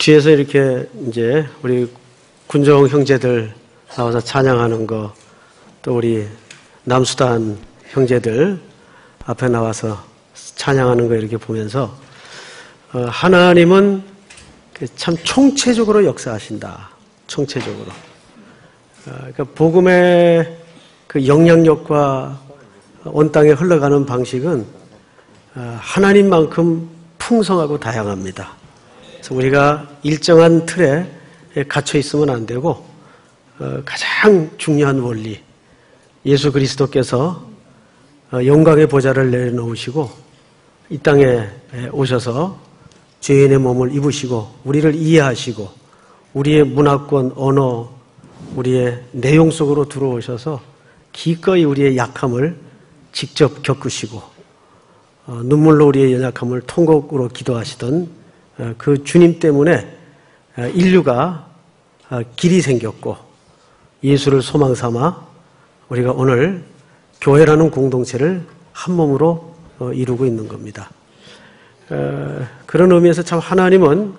뒤에서 이렇게 이제 우리 군정 형제들 나와서 찬양하는 거, 또 우리 남수단 형제들 앞에 나와서 찬양하는 거 이렇게 보면서 하나님은 참 총체적으로 역사하신다. 총체적으로. 그러니까 복음의 그 영향력과 온 땅에 흘러가는 방식은 하나님만큼 풍성하고 다양합니다. 그래서 우리가 일정한 틀에 갇혀 있으면 안 되고 가장 중요한 원리, 예수 그리스도께서 영광의 보좌를 내려놓으시고 이 땅에 오셔서 죄인의 몸을 입으시고 우리를 이해하시고 우리의 문화권, 언어, 우리의 내용 속으로 들어오셔서 기꺼이 우리의 약함을 직접 겪으시고 눈물로 우리의 연약함을 통곡으로 기도하시던 그 주님 때문에 인류가 길이 생겼고 예수를 소망 삼아 우리가 오늘 교회라는 공동체를 한 몸으로 이루고 있는 겁니다. 그런 의미에서 참 하나님은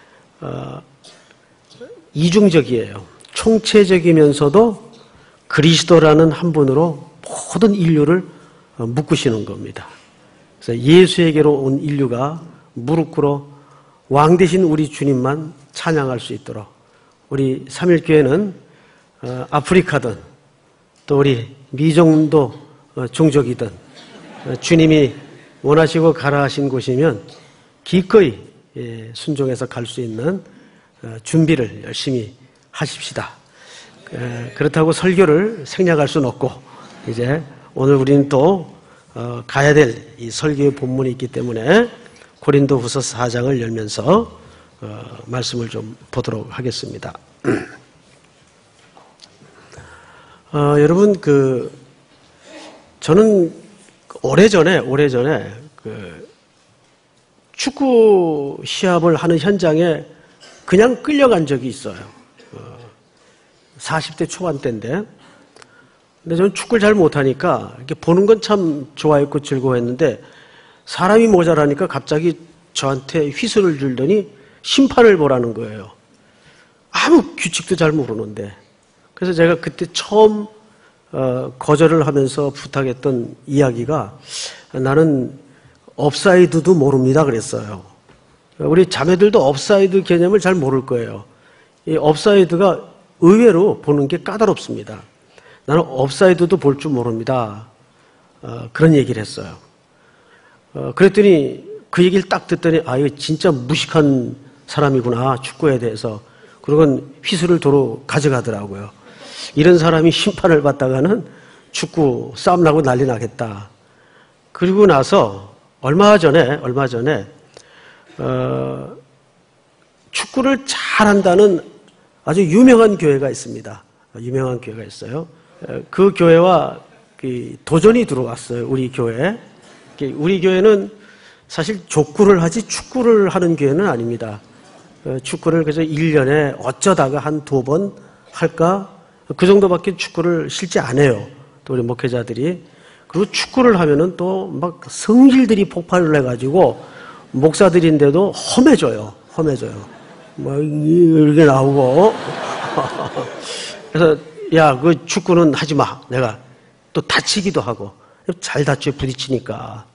이중적이에요. 총체적이면서도 그리스도라는 한 분으로 모든 인류를 묶으시는 겁니다. 그래서 예수에게로 온 인류가 무릎 꿇어 왕 되신 우리 주님만 찬양할 수 있도록 우리 삼일교회는 아프리카든 또 우리 미정도 종족이든 주님이 원하시고 가라 하신 곳이면 기꺼이 순종해서 갈 수 있는 준비를 열심히 하십시다. 그렇다고 설교를 생략할 수는 없고 이제 오늘 우리는 또 가야 될 이 설교의 본문이 있기 때문에 고린도후서 4장을 열면서 말씀을 좀 보도록 하겠습니다. 여러분 저는 오래전에 축구 시합을 하는 현장에 그냥 끌려간 적이 있어요. 40대 초반 때인데. 근데 저는 축구를 잘 못하니까 이렇게 보는 건 참 좋아했고 즐거워했는데 사람이 모자라니까 갑자기 저한테 휘슬을 줄더니 심판을 보라는 거예요. 아무 규칙도 잘 모르는데. 그래서 제가 그때 처음 거절을 하면서 부탁했던 이야기가 나는 업사이드도 모릅니다 그랬어요. 우리 자매들도 업사이드 개념을 잘 모를 거예요. 이 업사이드가 의외로 보는 게 까다롭습니다. 나는 업사이드도 볼 줄 모릅니다. 그런 얘기를 했어요. 그랬더니 그 얘기를 딱 듣더니 이거 진짜 무식한 사람이구나 축구에 대해서. 그러고 휘슬을 도로 가져가더라고요. 이런 사람이 심판을 받다가는 축구 싸움 나고 난리 나겠다. 그리고 나서 얼마 전에 축구를 잘한다는 아주 유명한 교회가 있습니다. 유명한 교회가 있어요. 그 교회와 도전이 들어왔어요. 우리 교회에. 우리 교회는 사실 족구를 하지 축구를 하는 교회는 아닙니다. 축구를 그래서 1년에 어쩌다가 한 2번 할까? 그 정도밖에 축구를 실제 안 해요. 또 우리 목회자들이. 그리고 축구를 하면은 또 막 성질들이 폭발을 해가지고 목사들인데도 험해져요. 뭐 이렇게 나오고. 그래서 야, 그 축구는 하지 마. 내가 또 다치기도 하고 잘 다쳐 부딪히니까.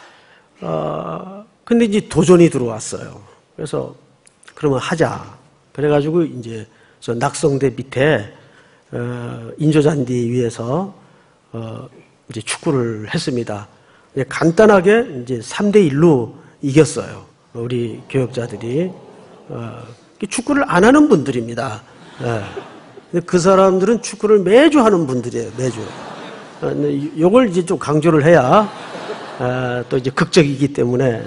근데 이제 도전이 들어왔어요. 그래서 그러면 하자. 그래가지고 이제 저 낙성대 밑에 인조잔디 위에서 이제 축구를 했습니다. 간단하게 이제 3대1로 이겼어요. 우리 교역자들이. 축구를 안 하는 분들입니다. 그 사람들은 축구를 매주 하는 분들이에요. 매주. 요걸 이제 좀 강조를 해야 또 이제 극적이기 때문에.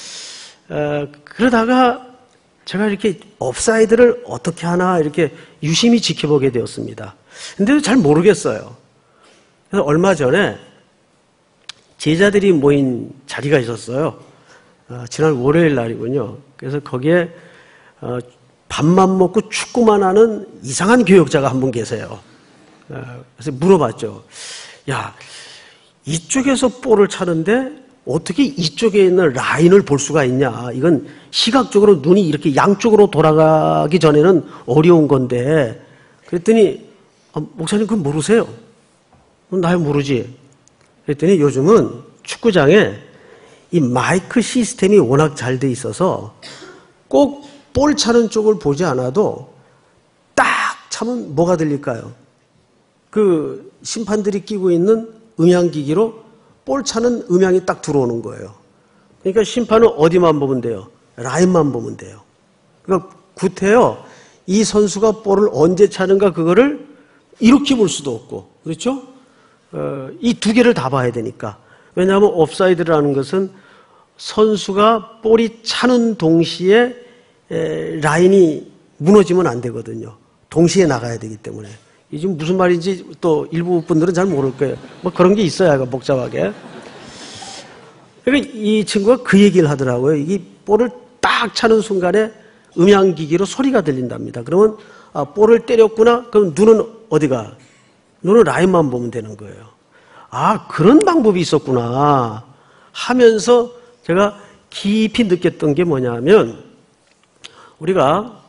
그러다가 제가 이렇게 옵사이드를 어떻게 하나 이렇게 유심히 지켜보게 되었습니다. 근데도 잘 모르겠어요. 그래서 얼마 전에 제자들이 모인 자리가 있었어요. 지난 월요일 날이군요. 그래서 거기에 밥만 먹고 축구만 하는 이상한 교역자가 한 분 계세요. 그래서 물어봤죠. 야, 이쪽에서 볼을 차는데 어떻게 이쪽에 있는 라인을 볼 수가 있냐. 이건 시각적으로 눈이 이렇게 양쪽으로 돌아가기 전에는 어려운 건데. 그랬더니 목사님 그건 모르세요? 나 모르지. 그랬더니 요즘은 축구장에 이 마이크 시스템이 워낙 잘 돼 있어서 꼭 볼 차는 쪽을 보지 않아도 딱 차면 뭐가 들릴까요? 그 심판들이 끼고 있는 음향기기로 볼 차는 음향이 딱 들어오는 거예요. 그러니까 심판은 어디만 보면 돼요? 라인만 보면 돼요. 그러니까 구태여 이 선수가 볼을 언제 차는가 그거를 이렇게 볼 수도 없고, 그렇죠? 이 두 개를 다 봐야 되니까. 왜냐하면 옵사이드라는 것은 선수가 볼이 차는 동시에 라인이 무너지면 안 되거든요. 동시에 나가야 되기 때문에. 이게 지금 무슨 말인지 또 일부 분들은 잘 모를 거예요. 뭐 그런 게 있어야 복잡하게. 그러니까 이 친구가 그 얘기를 하더라고요. 이게 볼을 딱 차는 순간에 음향기기로 소리가 들린답니다. 그러면 볼을 때렸구나? 그럼 눈은 어디가? 눈은 라인만 보면 되는 거예요. 아, 그런 방법이 있었구나 하면서 제가 깊이 느꼈던 게 뭐냐면 우리가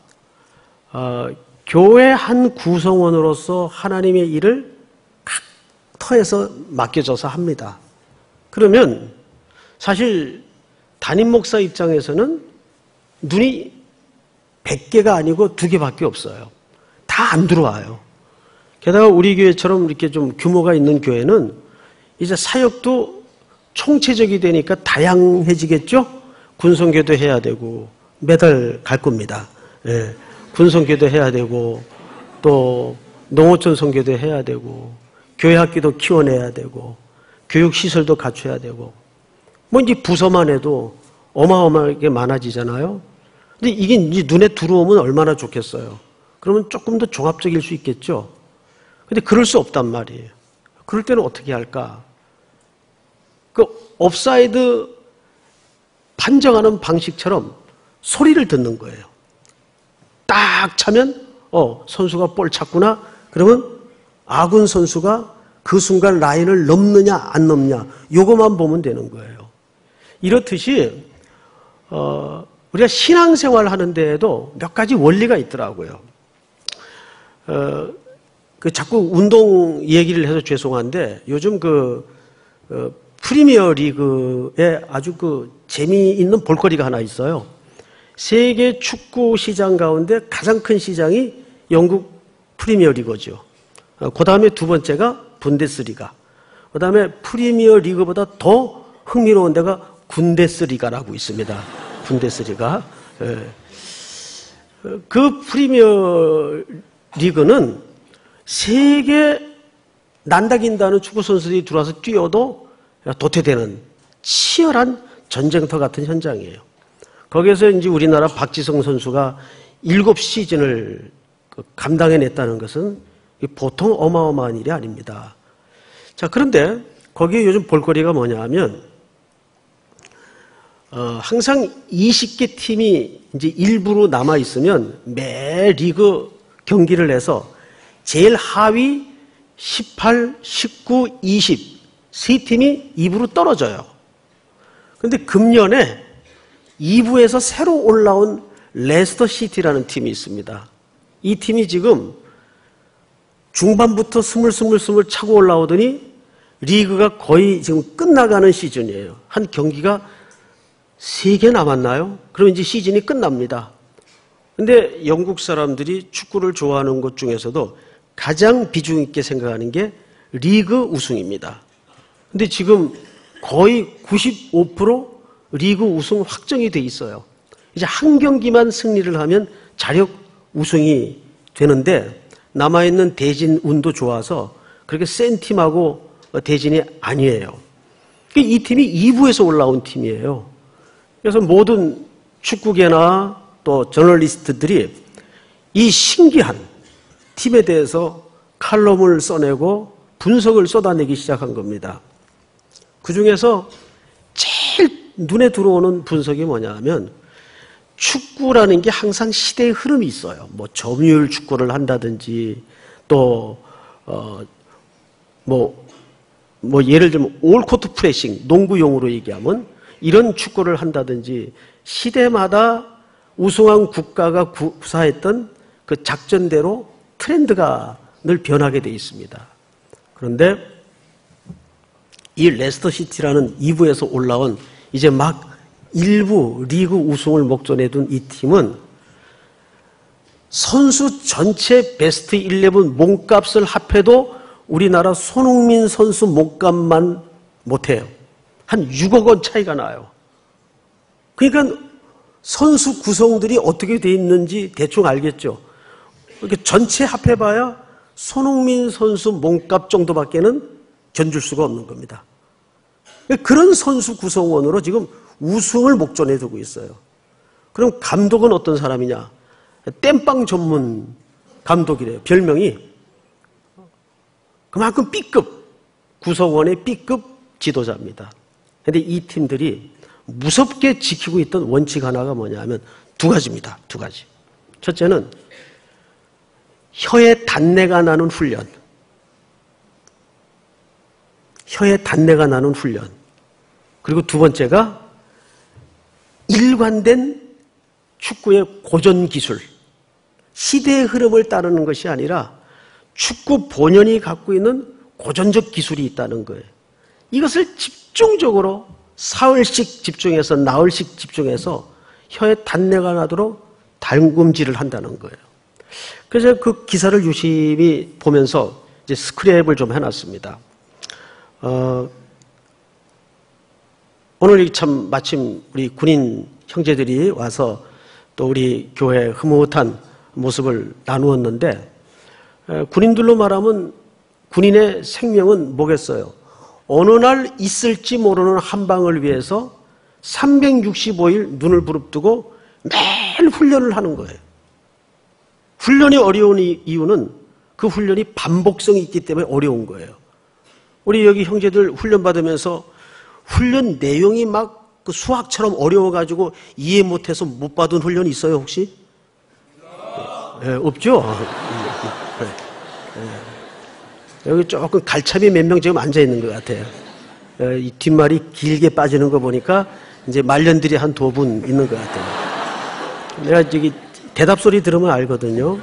교회 한 구성원으로서 하나님의 일을 각 터에서 맡겨져서 합니다. 그러면 사실 담임 목사 입장에서는 눈이 100개가 아니고 2개밖에 없어요. 다 안 들어와요. 게다가 우리 교회처럼 이렇게 좀 규모가 있는 교회는 이제 사역도 총체적이 되니까 다양해지겠죠? 군성교도 해야 되고 매달 갈 겁니다. 예. 군성교도 해야 되고 또 농어촌 선교도 해야 되고 교회 학교도 키워내야 되고 교육시설도 갖춰야 되고 뭐 이제 부서만 해도 어마어마하게 많아지잖아요. 근데 이게 이제 눈에 들어오면 얼마나 좋겠어요. 그러면 조금 더 종합적일 수 있겠죠. 근데 그럴 수 없단 말이에요. 그럴 때는 어떻게 할까? 그 옵사이드 판정하는 방식처럼 소리를 듣는 거예요. 딱 차면 선수가 볼 찼구나. 그러면 아군 선수가 그 순간 라인을 넘느냐 안 넘냐 요것만 보면 되는 거예요. 이렇듯이 우리가 신앙생활 하는 데에도 몇 가지 원리가 있더라고요. 그 자꾸 운동 얘기를 해서 죄송한데 요즘 프리미어 리그에 아주 재미있는 볼거리가 하나 있어요. 세계 축구 시장 가운데 가장 큰 시장이 영국 프리미어 리그죠. 그 다음에 두 번째가 분데스리가. 그 다음에 프리미어 리그보다 더 흥미로운 데가 군데스리가라고 있습니다. 분데스리가. 그 프리미어 리그는 세계 난다긴다는 축구 선수들이 들어와서 뛰어도 도태되는 치열한 전쟁터 같은 현장이에요. 거기에서 이제 우리나라 박지성 선수가 7시즌을 감당해냈다는 것은 보통 어마어마한 일이 아닙니다. 자, 그런데 거기에 요즘 볼거리가 뭐냐 하면, 항상 20개 팀이 이제 일부로 남아있으면 매 리그 경기를 해서 제일 하위 18, 19, 20, 세 팀이 2부로 떨어져요. 그런데 금년에 2부에서 새로 올라온 레스터 시티라는 팀이 있습니다. 이 팀이 지금 중반부터 스물스물 차고 올라오더니 리그가 거의 지금 끝나가는 시즌이에요. 한 경기가 3개 남았나요? 그럼 이제 시즌이 끝납니다. 근데 영국 사람들이 축구를 좋아하는 것 중에서도 가장 비중 있게 생각하는 게 리그 우승입니다. 근데 지금 거의 95% 리그 우승 확정이 돼 있어요. 이제 한 경기만 승리를 하면 자력 우승이 되는데 남아있는 대진 운도 좋아서 그렇게 센 팀하고 대진이 아니에요. 이 팀이 2부에서 올라온 팀이에요. 그래서 모든 축구계나 또 저널리스트들이 이 신기한 팀에 대해서 칼럼을 써내고 분석을 쏟아내기 시작한 겁니다. 그 중에서 제일 눈에 들어오는 분석이 뭐냐 하면 축구라는 게 항상 시대의 흐름이 있어요. 뭐 점유율 축구를 한다든지 또 뭐 예를 들면 올코트 프레싱, 농구용으로 얘기하면 이런 축구를 한다든지 시대마다 우승한 국가가 구사했던 그 작전대로 트렌드가 늘 변하게 돼 있습니다. 그런데 이 레스터 시티라는 2부에서 올라온 이제 막 1부 리그 우승을 목전에 둔 이 팀은 선수 전체 베스트 11 몸값을 합해도 우리나라 손흥민 선수 몸값만 못해요. 한 6억 원 차이가 나요. 그러니까 선수 구성들이 어떻게 돼 있는지 대충 알겠죠. 이렇게 전체 합해봐야 손흥민 선수 몸값 정도밖에는 견줄 수가 없는 겁니다. 그런 선수 구성원으로 지금 우승을 목전에 두고 있어요. 그럼 감독은 어떤 사람이냐? 땜빵 전문 감독이래요. 별명이. 그만큼 B급, 구성원의 B급 지도자입니다. 그런데 이 팀들이 무섭게 지키고 있던 원칙 하나가 뭐냐면 두 가지입니다. 두 가지. 첫째는 혀에 단내가 나는 훈련. 혀에 단내가 나는 훈련. 그리고 두 번째가 일관된 축구의 고전 기술. 시대의 흐름을 따르는 것이 아니라 축구 본연이 갖고 있는 고전적 기술이 있다는 거예요. 이것을 집중적으로 사흘씩 집중해서 나흘씩 집중해서 혀에 단내가 나도록 달굼질을 한다는 거예요. 그래서 그 기사를 유심히 보면서 이제 스크랩을 좀 해놨습니다. 오늘 참 마침 우리 군인 형제들이 와서 또 우리 교회 흐뭇한 모습을 나누었는데 군인들로 말하면 군인의 생명은 뭐겠어요? 어느 날 있을지 모르는 한 방을 위해서 365일 눈을 부릅뜨고 매일 훈련을 하는 거예요. 훈련이 어려운 이유는 그 훈련이 반복성이 있기 때문에 어려운 거예요. 우리 여기 형제들 훈련 받으면서 훈련 내용이 막 그 수학처럼 어려워가지고 이해 못해서 못 받은 훈련이 있어요, 혹시? 네, 없죠? 여기 조금 갈차비 몇 명 지금 앉아있는 것 같아요. 이 뒷말이 길게 빠지는 거 보니까 이제 말년들이 한 2분 있는 것 같아요. 내가 저기 대답 소리 들으면 알거든요.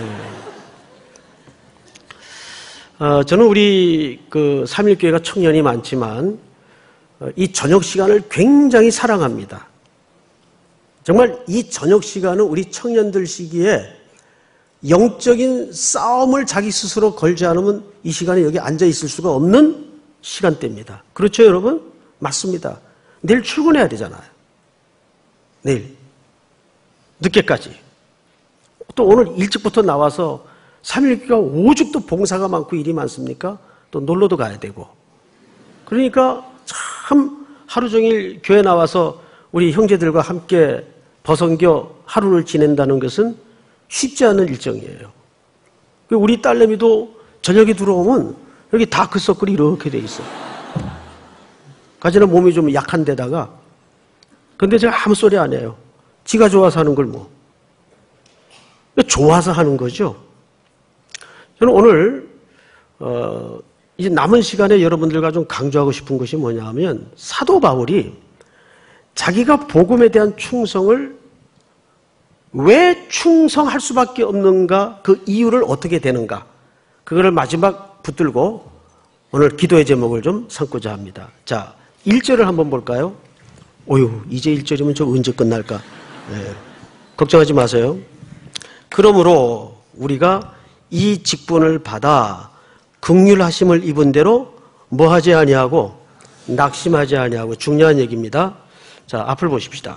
저는 우리 그 3.1교회가 청년이 많지만 이 저녁 시간을 굉장히 사랑합니다. 정말 이 저녁 시간은 우리 청년들 시기에 영적인 싸움을 자기 스스로 걸지 않으면 이 시간에 여기 앉아 있을 수가 없는 시간대입니다. 그렇죠, 여러분? 맞습니다. 내일 출근해야 되잖아요. 내일. 늦게까지. 또 오늘 일찍부터 나와서 3.1교회가 오죽도 봉사가 많고 일이 많습니까? 또 놀러도 가야 되고. 그러니까 참 하루 종일 교회 나와서 우리 형제들과 함께 버성겨 하루를 지낸다는 것은 쉽지 않은 일정이에요. 우리 딸내미도 저녁에 들어오면 여기 다크서클이 이렇게 돼 있어요. 가지나 몸이 좀 약한 데다가. 근데 제가 아무 소리 안 해요. 지가 좋아서 하는 걸 뭐. 좋아서 하는 거죠. 저는 오늘 이제 남은 시간에 여러분들과 좀 강조하고 싶은 것이 뭐냐면 사도 바울이 자기가 복음에 대한 충성을 왜 충성할 수밖에 없는가, 그 이유를 어떻게 되는가, 그거를 마지막 붙들고 오늘 기도의 제목을 좀 삼고자 합니다. 자, 1절을 한번 볼까요? 어휴, 이제 1절이면 저 언제 끝날까? 네. 걱정하지 마세요. 그러므로 우리가 이 직분을 받아 긍휼하심을 입은 대로 뭐하지 아니하고 낙심하지 아니하고. 중요한 얘기입니다. 자, 앞을 보십시다.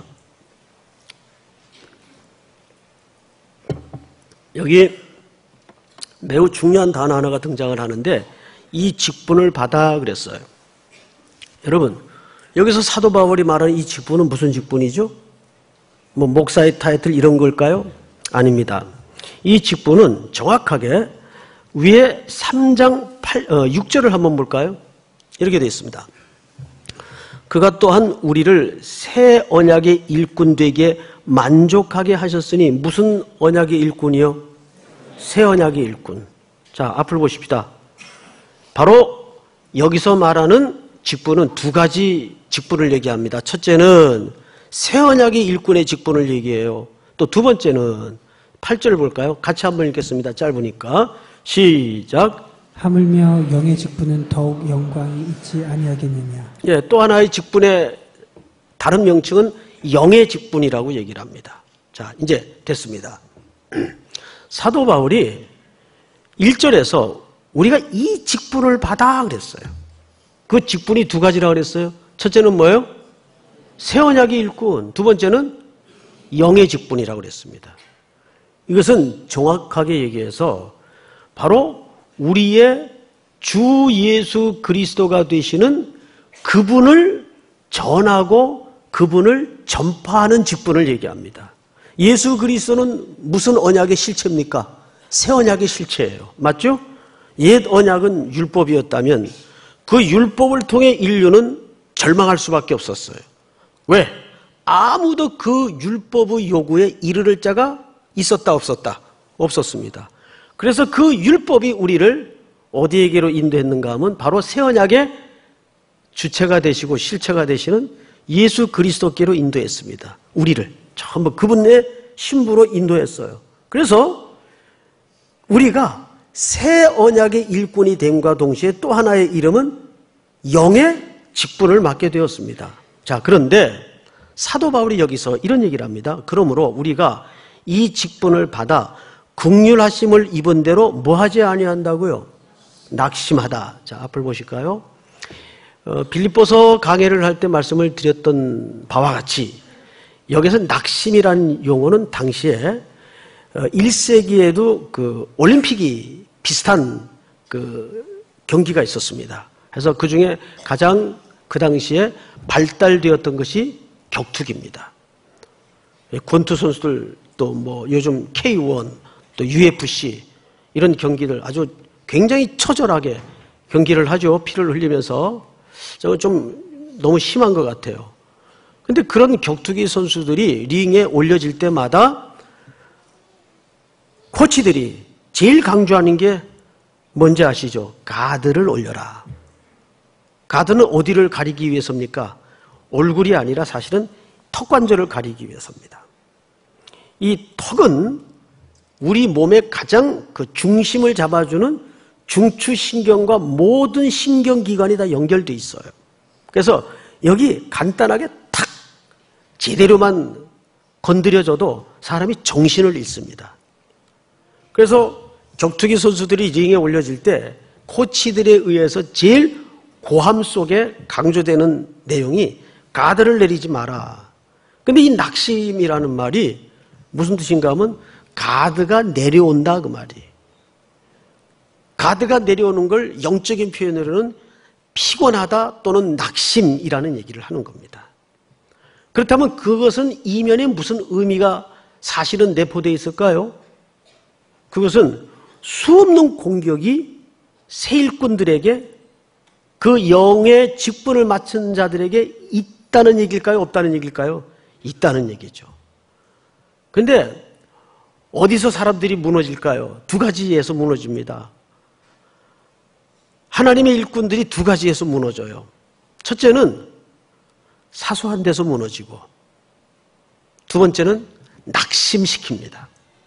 여기 매우 중요한 단어 하나가 등장을 하는데 이 직분을 받아 그랬어요. 여러분, 여기서 사도 바울이 말하는 이 직분은 무슨 직분이죠? 뭐 목사의 타이틀 이런 걸까요? 아닙니다. 이 직분은 정확하게 위에 3장 6절을 한번 볼까요? 이렇게 되어 있습니다. 그가 또한 우리를 새 언약의 일꾼 되게 만족하게 하셨으니. 무슨 언약의 일꾼이요? 새 언약의 일꾼. 자, 앞을 보십시다. 바로 여기서 말하는 직분은 두 가지 직분을 얘기합니다. 첫째는 새 언약의 일꾼의 직분을 얘기해요. 또 두 번째는 8절 볼까요? 같이 한번 읽겠습니다. 짧으니까. 시작. 하물며 영의 직분은 더욱 영광이 있지 아니하겠느냐. 예, 또 하나의 직분의 다른 명칭은 영의 직분이라고 얘기를 합니다. 자, 이제 됐습니다. 사도 바울이 1절에서 우리가 이 직분을 받아 그랬어요. 그 직분이 두 가지라고 그랬어요. 첫째는 뭐예요? 새 언약의 일꾼. 두 번째는 영의 직분이라고 그랬습니다. 이것은 정확하게 얘기해서 바로 우리의 주 예수 그리스도가 되시는 그분을 전하고 그분을 전파하는 직분을 얘기합니다. 예수 그리스도는 무슨 언약의 실체입니까? 새 언약의 실체예요. 맞죠? 옛 언약은 율법이었다면 그 율법을 통해 인류는 절망할 수밖에 없었어요. 왜? 아무도 그 율법의 요구에 이르를 자가 있었다 없었다? 없었습니다. 그래서 그 율법이 우리를 어디에게로 인도했는가 하면 바로 새 언약의 주체가 되시고 실체가 되시는 예수 그리스도께로 인도했습니다. 우리를 전부 그분의 신부로 인도했어요. 그래서 우리가 새 언약의 일꾼이 됨과 동시에 또 하나의 이름은 영의 직분을 맡게 되었습니다. 자, 그런데 사도 바울이 여기서 이런 얘기를 합니다. 그러므로 우리가 이 직분을 받아 긍휼하심을 입은 대로 뭐 하지 아니한다고요? 낙심하다. 자, 앞을 보실까요? 빌립보서 강해를 할 때 말씀을 드렸던 바와 같이 여기서 낙심이라는 용어는 당시에 1세기에도 그 올림픽이 비슷한 그 경기가 있었습니다. 그래서 그 중에 가장 그 당시에 발달되었던 것이 격투기입니다. 권투 선수들 또 뭐 요즘 K1 또 UFC 이런 경기들 아주 굉장히 처절하게 경기를 하죠. 피를 흘리면서 좀 너무 심한 것 같아요. 근데 그런 격투기 선수들이 링에 올려질 때마다 코치들이 제일 강조하는 게 뭔지 아시죠? 가드를 올려라. 가드는 어디를 가리기 위해서입니까? 얼굴이 아니라 사실은 턱관절을 가리기 위해서입니다. 이 턱은 우리 몸의 가장 그 중심을 잡아주는 중추신경과 모든 신경기관이 다 연결되어 있어요. 그래서 여기 간단하게 탁 제대로만 건드려줘도 사람이 정신을 잃습니다. 그래서 격투기 선수들이 링에 올려질 때 코치들에 의해서 제일 고함 속에 강조되는 내용이 가드를 내리지 마라. 근데 이 낙심이라는 말이 무슨 뜻인가 하면 가드가 내려온다 그 말이에요. 가드가 내려오는 걸 영적인 표현으로는 피곤하다 또는 낙심이라는 얘기를 하는 겁니다. 그렇다면 그것은 이면에 무슨 의미가 사실은 내포되어 있을까요? 그것은 수없는 공격이 새 일꾼들에게 그 영의 직분을 맡은 자들에게 있다는 얘기일까요? 없다는 얘기일까요? 있다는 얘기죠. 그런데 어디서 사람들이 무너질까요? 두 가지에서 무너집니다. 하나님의 일꾼들이 두 가지에서 무너져요. 첫째는 사소한 데서 무너지고 두 번째는 낙심시킵니다.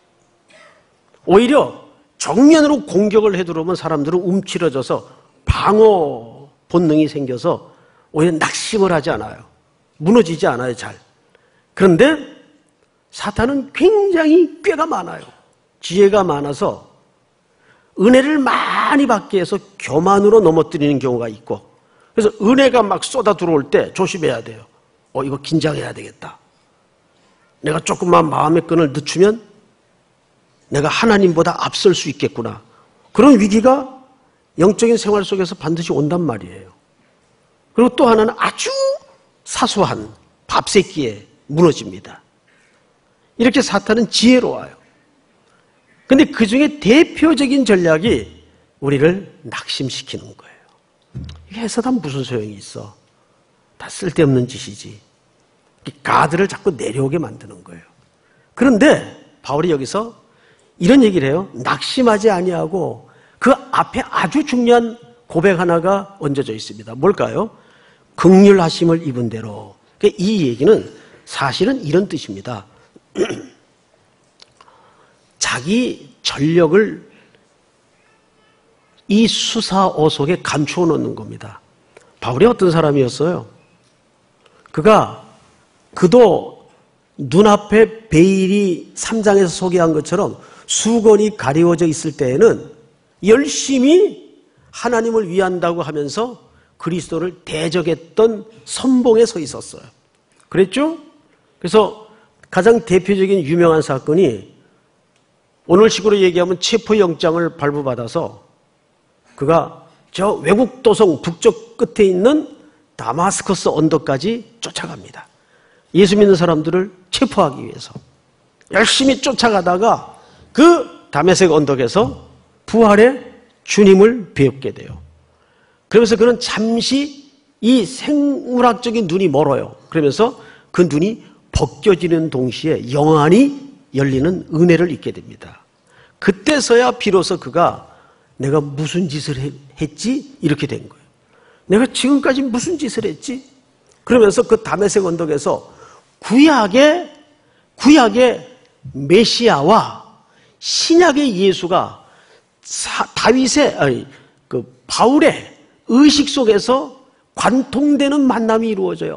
오히려 정면으로 공격을 해들어오면 사람들은 움츠러져서 방어 본능이 생겨서 오히려 낙심을 하지 않아요. 무너지지 않아요, 잘. 그런데 사탄은 굉장히 꾀가 많아요. 지혜가 많아서 은혜를 많이 받기 위해서 교만으로 넘어뜨리는 경우가 있고, 그래서 은혜가 막 쏟아 들어올 때 조심해야 돼요. 이거 긴장해야 되겠다. 내가 조금만 마음의 끈을 늦추면 내가 하나님보다 앞설 수 있겠구나. 그런 위기가 영적인 생활 속에서 반드시 온단 말이에요. 그리고 또 하나는 아주 사소한 밥 세끼에 무너집니다. 이렇게 사탄은 지혜로워요. 근데 그 중에 대표적인 전략이 우리를 낙심시키는 거예요. 이게 해서 다 무슨 소용이 있어? 다 쓸데없는 짓이지. 가드를 자꾸 내려오게 만드는 거예요. 그런데 바울이 여기서 이런 얘기를 해요. 낙심하지 아니하고 그 앞에 아주 중요한 고백 하나가 얹어져 있습니다. 뭘까요? 긍휼하심을 입은 대로. 이 얘기는 사실은 이런 뜻입니다. 자기 전력을 이 수사어 속에 감추어 놓는 겁니다. 바울이 어떤 사람이었어요? 그도 눈앞에 베일이 3장에서 소개한 것처럼 수건이 가리워져 있을 때에는 열심히 하나님을 위한다고 하면서 그리스도를 대적했던 선봉에 서 있었어요. 그랬죠? 그래서 가장 대표적인 유명한 사건이 오늘식으로 얘기하면 체포영장을 발부받아서 그가 저 외국 도성 북쪽 끝에 있는 다마스커스 언덕까지 쫓아갑니다. 예수 믿는 사람들을 체포하기 위해서 열심히 쫓아가다가 그 다메섹 언덕에서 부활의 주님을 뵙게 돼요. 그러면서 그는 잠시 이 생물학적인 눈이 멀어요. 그러면서 그 눈이 벗겨지는 동시에 영안이 열리는 은혜를 잊게 됩니다. 그때서야 비로소 그가 내가 무슨 짓을 했지? 이렇게 된 거예요. 내가 지금까지 무슨 짓을 했지? 그러면서 그 다메섹 언덕에서 구약의 메시아와 신약의 예수가 바울의 의식 속에서 관통되는 만남이 이루어져요.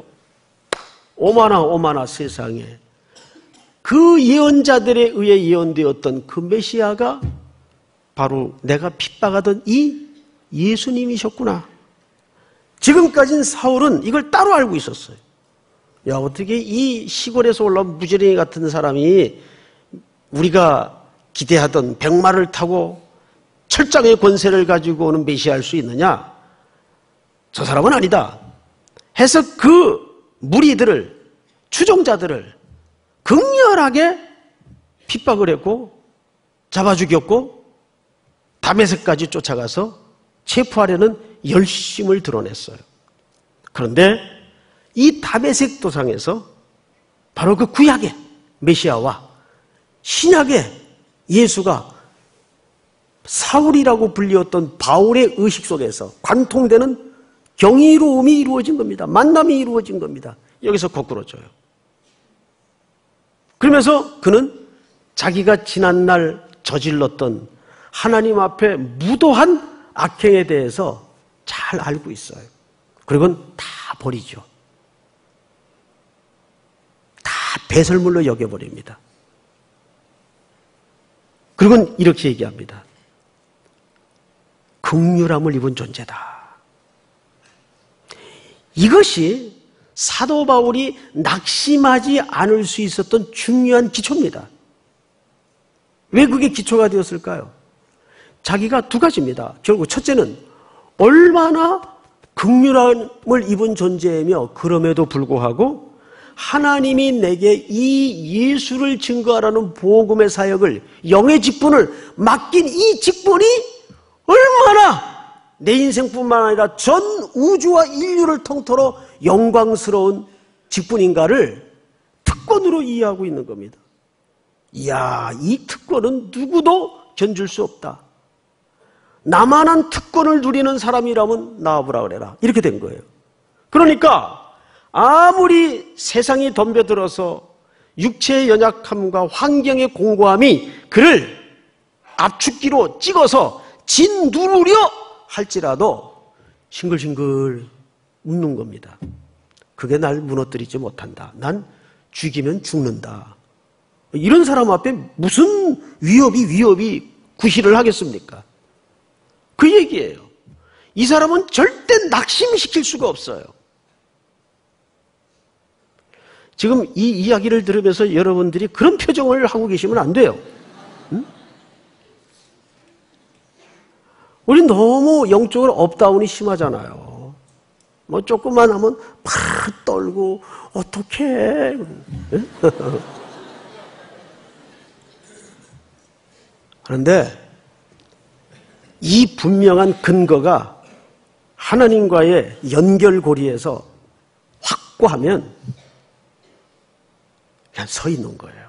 오마나 세상에. 그 예언자들에 의해 예언되었던 그 메시아가 바로 내가 핍박하던 이 예수님이셨구나. 지금까지는 사울은 이걸 따로 알고 있었어요. 야, 어떻게 이 시골에서 올라온 무지랭이 같은 사람이 우리가 기대하던 백마를 타고 철장의 권세를 가지고 오는 메시아일 수 있느냐? 저 사람은 아니다. 해서 그 무리들을, 추종자들을 극렬하게 핍박을 했고 잡아 죽였고 다메섹까지 쫓아가서 체포하려는 열심을 드러냈어요. 그런데 이 다메섹 도상에서 바로 그 구약의 메시아와 신약의 예수가 사울이라고 불리웠던 바울의 의식 속에서 관통되는 경이로움이 이루어진 겁니다. 만남이 이루어진 겁니다. 여기서 거꾸로져요. 그러면서 그는 자기가 지난날 저질렀던 하나님 앞에 무도한 악행에 대해서 잘 알고 있어요. 그리고는 다 버리죠. 다 배설물로 여겨버립니다. 그리고는 이렇게 얘기합니다. 긍휼함을 입은 존재다. 이것이 사도 바울이 낙심하지 않을 수 있었던 중요한 기초입니다. 왜 그게 기초가 되었을까요? 자기가 두 가지입니다. 결국 첫째는 얼마나 긍휼함을 입은 존재이며 그럼에도 불구하고 하나님이 내게 이 예수를 증거하라는 복음의 사역을, 영의 직분을 맡긴 이 직분이 얼마나 내 인생뿐만 아니라 전 우주와 인류를 통틀어 영광스러운 직분인가를 특권으로 이해하고 있는 겁니다. 이야, 이 특권은 누구도 견줄 수 없다. 나만한 특권을 누리는 사람이라면 나와보라 그래라. 이렇게 된 거예요. 그러니까 아무리 세상이 덤벼들어서 육체의 연약함과 환경의 공고함이 그를 압축기로 찍어서 짓누르려 할지라도 싱글싱글 웃는 겁니다. 그게 날 무너뜨리지 못한다. 난 죽이면 죽는다. 이런 사람 앞에 무슨 위협이 구실을 하겠습니까? 그 얘기예요. 이 사람은 절대 낙심시킬 수가 없어요. 지금 이 이야기를 들으면서 여러분들이 그런 표정을 하고 계시면 안 돼요. 응? 우리 너무 영적으로 업다운이 심하잖아요. 뭐 조금만 하면 팍 떨고 어떡해. 그런데 이 분명한 근거가 하나님과의 연결고리에서 확고하면 그냥 서 있는 거예요.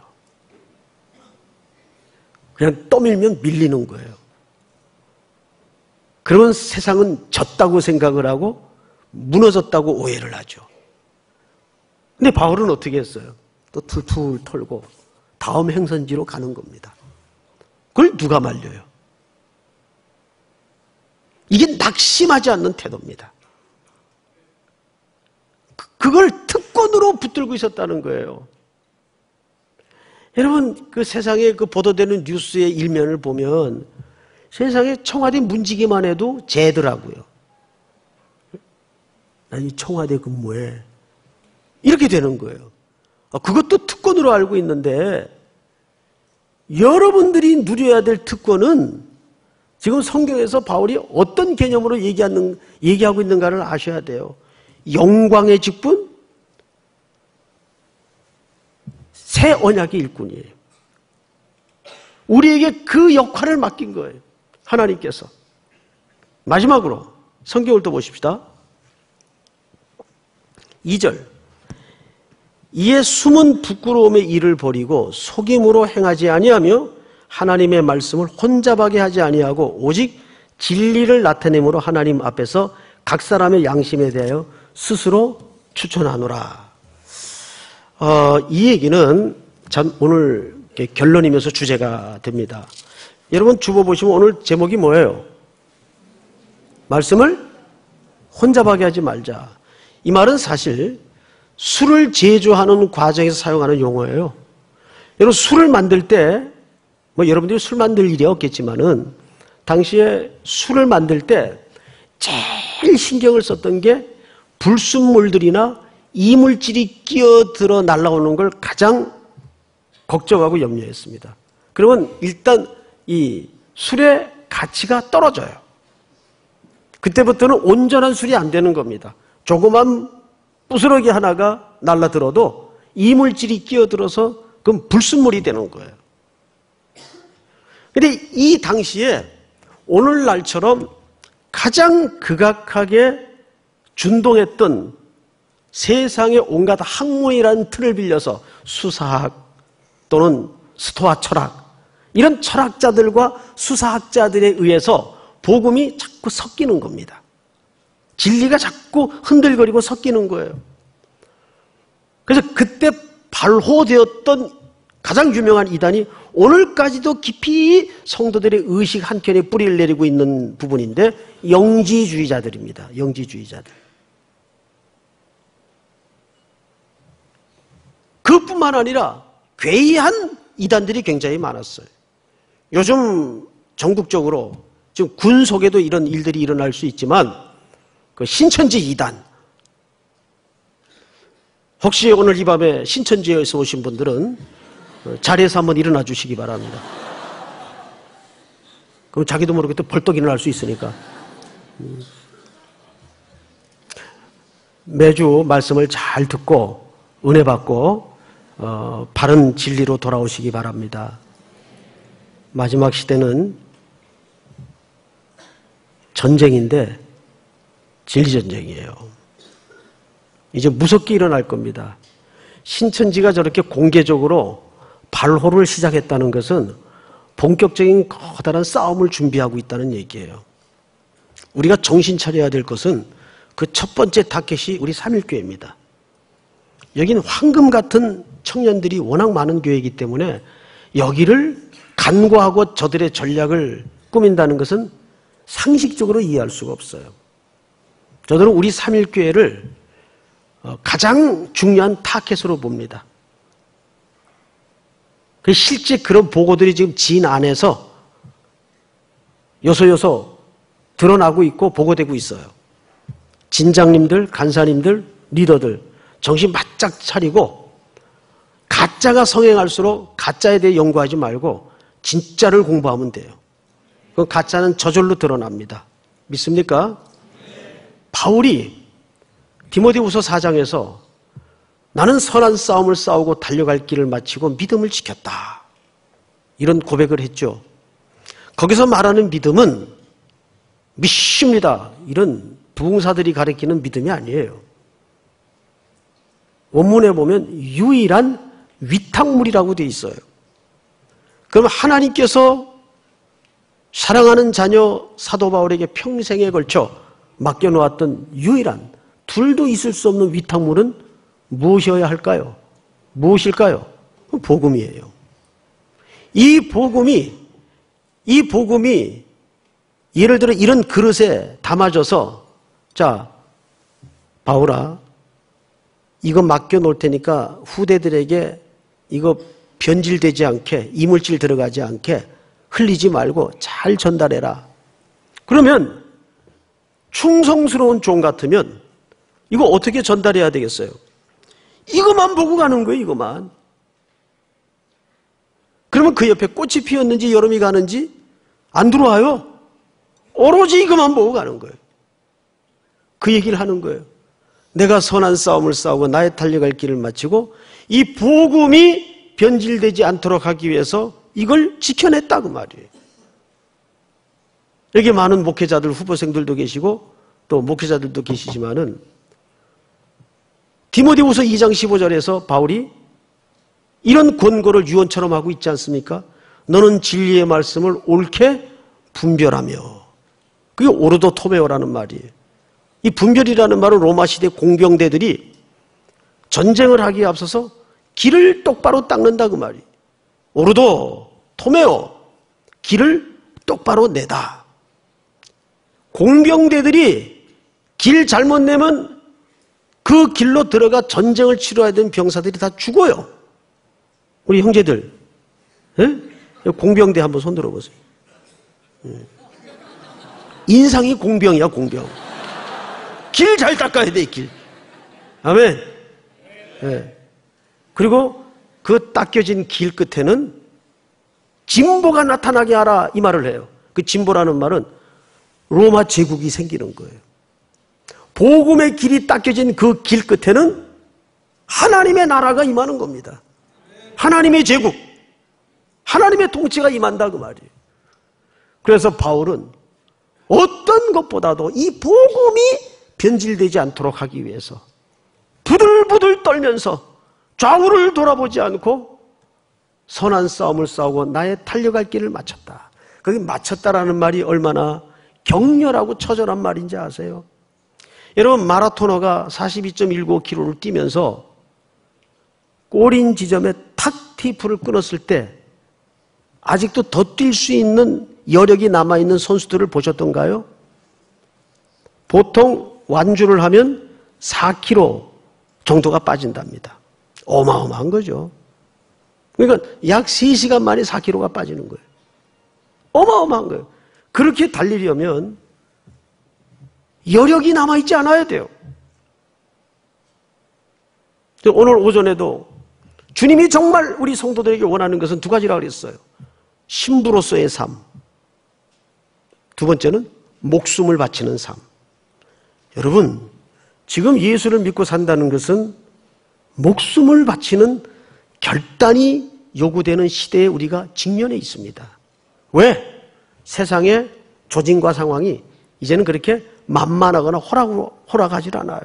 그냥 떠밀면 밀리는 거예요. 그러면 세상은 졌다고 생각을 하고 무너졌다고 오해를 하죠. 근데 바울은 어떻게 했어요? 또 툴툴 털고 다음 행선지로 가는 겁니다. 그걸 누가 말려요? 이게 낙심하지 않는 태도입니다. 그걸 특권으로 붙들고 있었다는 거예요. 여러분, 그 세상에 그 보도되는 뉴스의 일면을 보면 세상에 청와대 문지기만 해도 죄더라고요. 난 이 청와대 근무에 이렇게 되는 거예요. 그것도 특권으로 알고 있는데 여러분들이 누려야 될 특권은 지금 성경에서 바울이 어떤 개념으로 얘기하고 있는가를 아셔야 돼요. 영광의 직분, 새 언약의 일꾼이에요. 우리에게 그 역할을 맡긴 거예요. 하나님께서. 마지막으로 성경을 또 보십시다. 2절. 이에 숨은 부끄러움의 일을 버리고 속임으로 행하지 아니하며 하나님의 말씀을 혼잡하게 하지 아니하고 오직 진리를 나타내므로 하나님 앞에서 각 사람의 양심에 대하여 스스로 추천하노라. 이 얘기는 참 오늘 결론이면서 주제가 됩니다. 여러분 주보 보시면 오늘 제목이 뭐예요? 말씀을 혼잡하게 하지 말자. 이 말은 사실 술을 제조하는 과정에서 사용하는 용어예요. 여러분 술을 만들 때 여러분들이 술 만들 일이 없겠지만은 당시에 술을 만들 때 제일 신경을 썼던 게 불순물들이나 이물질이 끼어들어 날아오는 걸 가장 걱정하고 염려했습니다. 그러면 일단 이 술의 가치가 떨어져요. 그때부터는 온전한 술이 안 되는 겁니다. 조그만 부스러기 하나가 날아들어도 이물질이 끼어들어서 그건 불순물이 되는 거예요. 그런데 이 당시에 오늘날처럼 가장 극악하게 준동했던 세상의 온갖 학문이라는 틀을 빌려서 수사학 또는 스토아 철학 이런 철학자들과 수사학자들에 의해서 복음이 자꾸 섞이는 겁니다. 진리가 자꾸 흔들거리고 섞이는 거예요. 그래서 그때 발호되었던 가장 유명한 이단이 오늘까지도 깊이 성도들의 의식 한켠에 뿌리를 내리고 있는 부분인데 영지주의자들입니다. 영지주의자들. 그뿐만 아니라 괴이한 이단들이 굉장히 많았어요. 요즘 전국적으로 지금 군 속에도 이런 일들이 일어날 수 있지만 그 신천지 이단. 혹시 오늘 이 밤에 신천지에서 오신 분들은 자리에서 한번 일어나 주시기 바랍니다. 그럼 자기도 모르게 또 벌떡 일어날 수 있으니까. 매주 말씀을 잘 듣고 은혜 받고 바른 진리로 돌아오시기 바랍니다. 마지막 시대는 전쟁인데 진리전쟁이에요. 이제 무섭게 일어날 겁니다. 신천지가 저렇게 공개적으로 발호를 시작했다는 것은 본격적인 커다란 싸움을 준비하고 있다는 얘기예요. 우리가 정신 차려야 될 것은 그 첫 번째 타켓이 우리 삼일교회입니다. 여기는 황금 같은 청년들이 워낙 많은 교회이기 때문에 여기를 간과하고 저들의 전략을 꾸민다는 것은 상식적으로 이해할 수가 없어요. 저들은 우리 삼일교회를 가장 중요한 타켓으로 봅니다. 실제 그런 보고들이 지금 진 안에서 요소요소 드러나고 있고 보고되고 있어요. 진장님들, 간사님들, 리더들 정신 바짝 차리고 가짜가 성행할수록 가짜에 대해 연구하지 말고 진짜를 공부하면 돼요. 그 가짜는 저절로 드러납니다. 믿습니까? 바울이 디모데후서 4장에서 나는 선한 싸움을 싸우고 달려갈 길을 마치고 믿음을 지켰다. 이런 고백을 했죠. 거기서 말하는 믿음은 믿습니다. 이런 부흥사들이 가리키는 믿음이 아니에요. 원문에 보면 유일한 위탁물이라고 되어 있어요. 그럼 하나님께서 사랑하는 자녀 사도 바울에게 평생에 걸쳐 맡겨놓았던 유일한 둘도 있을 수 없는 위탁물은 무엇이어야 할까요? 무엇일까요? 복음이에요. 이 복음이 예를 들어 이런 그릇에 담아져서 자, 바울아, 이거 맡겨놓을 테니까 후대들에게 이거 변질되지 않게, 이물질 들어가지 않게 흘리지 말고 잘 전달해라. 그러면 충성스러운 종 같으면 이거 어떻게 전달해야 되겠어요? 이것만 보고 가는 거예요, 이것만. 그러면 그 옆에 꽃이 피었는지 여름이 가는지 안 들어와요. 오로지 이것만 보고 가는 거예요. 그 얘기를 하는 거예요. 내가 선한 싸움을 싸우고 나의 달려갈 길을 마치고 이 복음이 변질되지 않도록 하기 위해서 이걸 지켜냈다고 말이에요. 여기 많은 목회자들, 후보생들도 계시고 또 목회자들도 계시지만은 디모데후서 2장 15절에서 바울이 이런 권고를 유언처럼 하고 있지 않습니까? 너는 진리의 말씀을 옳게 분별하며, 그게 오르도 토메오라는 말이에요. 이 분별이라는 말은 로마 시대 공병대들이 전쟁을 하기에 앞서서 길을 똑바로 닦는다 그 말이에요. 오르도 토메오, 길을 똑바로 내다. 공병대들이 길 잘못 내면 그 길로 들어가 전쟁을 치러야 되는 병사들이 다 죽어요. 우리 형제들, 예? 공병대 한번 손 들어보세요. 인상이 공병이야, 공병. 길 잘 닦아야 돼, 길. 아멘. 예. 그리고 그 닦여진 길 끝에는 진보가 나타나게 하라, 이 말을 해요. 그 진보라는 말은 로마 제국이 생기는 거예요. 복음의 길이 닦여진 그 길 끝에는 하나님의 나라가 임하는 겁니다. 하나님의 제국, 하나님의 통치가 임한다 그 말이에요. 그래서 바울은 어떤 것보다도 이 복음이 변질되지 않도록 하기 위해서 부들부들 떨면서 좌우를 돌아보지 않고 선한 싸움을 싸우고 나의 달려갈 길을 마쳤다. 거기 마쳤다라는 말이 얼마나 격렬하고 처절한 말인지 아세요? 여러분, 마라토너가 42.195km를 뛰면서 꼬린 지점에 탁 테이프를 끊었을 때 아직도 더 뛸 수 있는 여력이 남아있는 선수들을 보셨던가요? 보통 완주를 하면 4km 정도가 빠진답니다. 어마어마한 거죠. 그러니까 약 3시간 만에 4km가 빠지는 거예요. 어마어마한 거예요. 그렇게 달리려면 여력이 남아있지 않아야 돼요. 오늘 오전에도 주님이 정말 우리 성도들에게 원하는 것은 두 가지라고 그랬어요. 신부로서의 삶. 두 번째는 목숨을 바치는 삶. 여러분, 지금 예수를 믿고 산다는 것은 목숨을 바치는 결단이 요구되는 시대에 우리가 직면해 있습니다. 왜? 세상의 조짐과 상황이 이제는 그렇게 만만하거나 호락하지 않아요.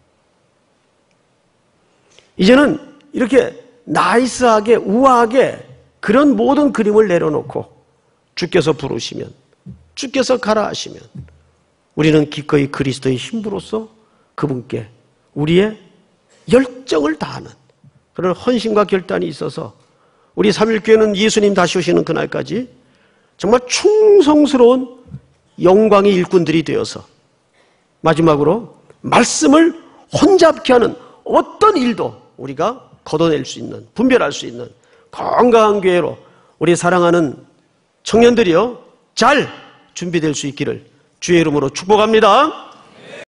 이제는 이렇게 나이스하게, 우아하게 그런 모든 그림을 내려놓고 주께서 부르시면, 주께서 가라 하시면 우리는 기꺼이 그리스도의 신부로서 그분께 우리의 열정을 다하는 그런 헌신과 결단이 있어서 우리 3.1교회는 예수님 다시 오시는 그날까지 정말 충성스러운 영광의 일꾼들이 되어서 마지막으로 말씀을 혼잡케 하는 어떤 일도 우리가 걷어낼 수 있는, 분별할 수 있는 건강한 교회로 우리 사랑하는 청년들이요 잘 준비될 수 있기를 주의 이름으로 축복합니다.